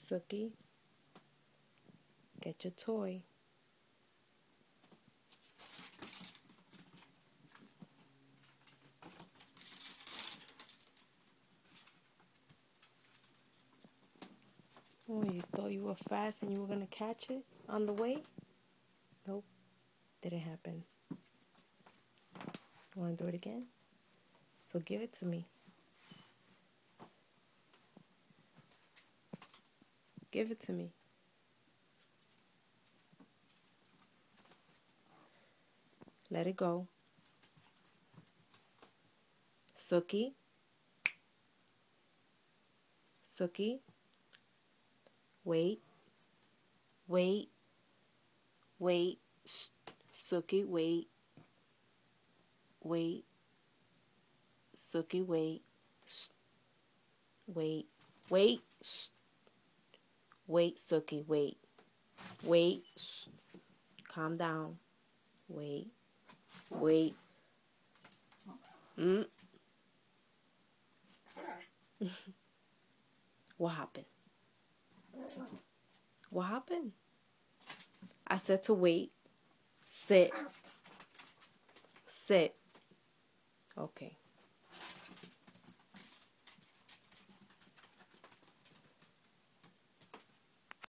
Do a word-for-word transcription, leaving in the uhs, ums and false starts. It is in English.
Sookie, get your toy. Oh, you thought you were fast and you were going to catch it on the way? Nope, didn't happen. You want to do it again? So give it to me. Give it to me. Let it go. Sookie. Sookie. Wait. Wait. Wait. Sookie, wait. Wait. Sookie, wait. Wait. Wait. Wait, Sookie, wait. Wait. Calm down. Wait. Wait. Mm. What happened? What happened? I said to wait. Sit. Sit. Okay.